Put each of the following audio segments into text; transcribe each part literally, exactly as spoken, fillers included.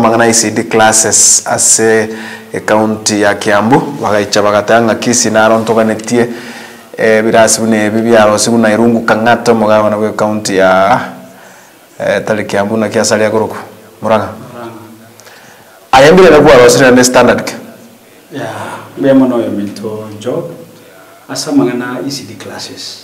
mangana I C D classes ase county ya Kiambu bagaicha bagatanga kisi naro ntoganetie eh birasi bune bibyaro sibuna irungu kangato mugawa na county ya eh tali Kiambu na kiasali ya guruku Muranga ayambire na kwa wasira ne standard ke ya memo no yomito job asa mangana I C D classes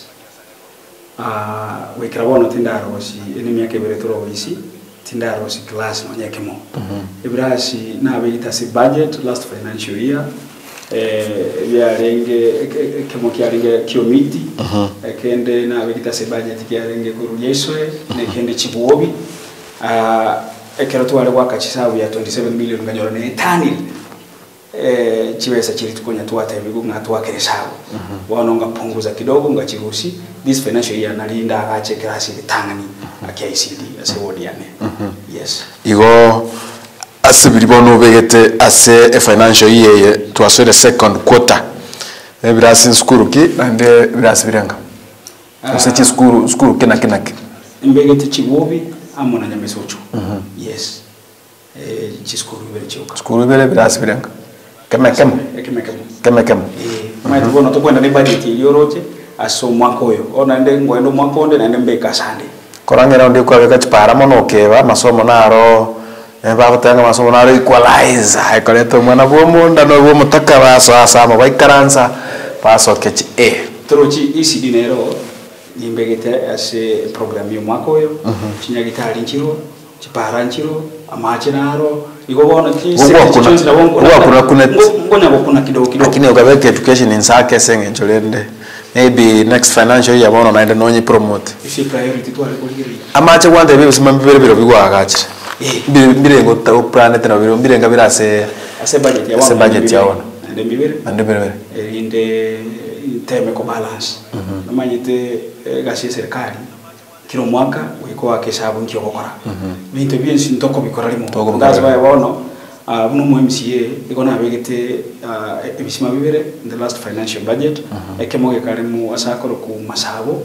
ah uh, we krabono tindaro si enemi yake beretoro isi tindaro si class manyakemo ibrasi na beita si budget last financial year eh ya renge kemo kiarenge kiomiti ekende na beita si budget kiarenge kuruyeswe ne kende chibuobi ah ekero twale wakachisabu ya twenty-seven million nganyoro ne tanil eh chiwesa chiri tukonya tuwata ibigo ngatwakere sabu wano ngapunguza kidogo ngachirusi this financial year nalinda agache klasi bitangani akia I C D ase wodiane yes igo asibiri bono begete ase a financial year to ase the second quarter ebirasi skuru ki ande birasi biranga ase chi skuru skuru kena kena mbegete chibobi amona nyamesocho yes eh chi skuru bele choka skuru bele birasi biranga kema kema kema kema kema kema eh mai tubono to kwenda ne budget yoroche aso mwakoyo ona ende ngwendo mwakonde na ndembe kasande korangera ndi kwa beka chipara mono keba masomo naro eba batanga masomo naro equalize haikoleto mwana bo munda no bo mutaka baso asama baikaranza paso kechi e trochi I C D nero nimbegete ase program yo mwakoyo chinyagitari nchiro chipara nchiro amache naro igobona ki sections na bongo kuna kuna ngonya kuna kidogo kidogo lakini ukabeka education insake senge njolende maybe next financial year bono naende nonyi promote isi priority to alikogiri amache kwande bibi simambi bere bero bigwa agache mbire ngo ta planet na biro mbire ngabira ase ase budget ya ase budget ya wana ande mbire ande mbire inde teme ko balance namanyite gashi serikali kilo mwaka wiko wake sabu nkyo gukora bintu byinshi ntoko bikora limo ndaza baye bono uh buno mu M C A igona begete uh ebisima bibere in the last financial budget ekemoge kalemu asakoro ku masabo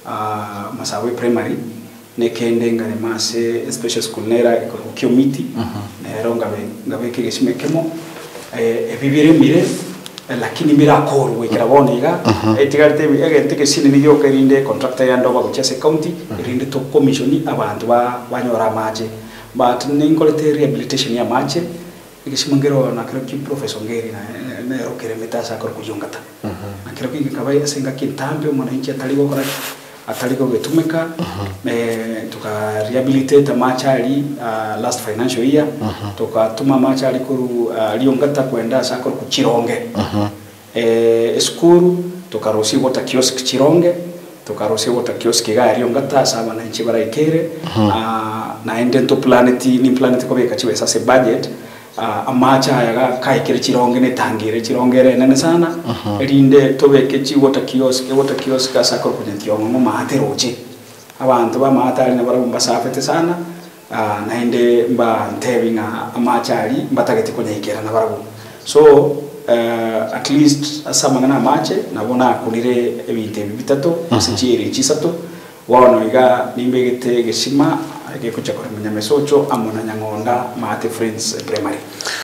uh masabo primary ne kende ngare mase special school nera ku committee nero ngabe ngabe kegesime kemo eh ebibere mire lakini mira akoro wekera boniga etigarte egente ke sini niyo kerinde contractor ya ndoba ku Chase County irinde to commission abantu ba banyora maje but ninkolete rehabilitation ya maje ikishimangero na kero ki professor ngeri na na rokere metasa akoro kujungata na kero ki kabai asenga kintambe mwananchi ataligo kora ataligo getumeka eh tuka rehabilitate machari uh, last financial year tuka tuma machari kuru uh, liongata kwenda sakoro ku Chironge eh school tuka rosi wota kiosk Chironge tuka rosi wota kiosk ga liongata saba na nchi baraikere uh, na endento planet ni planet ko beka chiwe sase budget uh, amacha yaga kaikire Chironge ne tangire Chirongere nene sana uh -huh. Rinde tobeke chi wota kiosk wota kiosk asakoro kujentio mu maateroje abantu ba maatari na barumba safete sana uh, na inde mba ntebinga amachari mbatagete kunyekera na barabu so uh, at least asamangana mache nabona kunire ebinte bitatu sichiri chisato wano iga nimbegete gesima age kucha kwa mnyamesocho amona nyangonda maate friends primary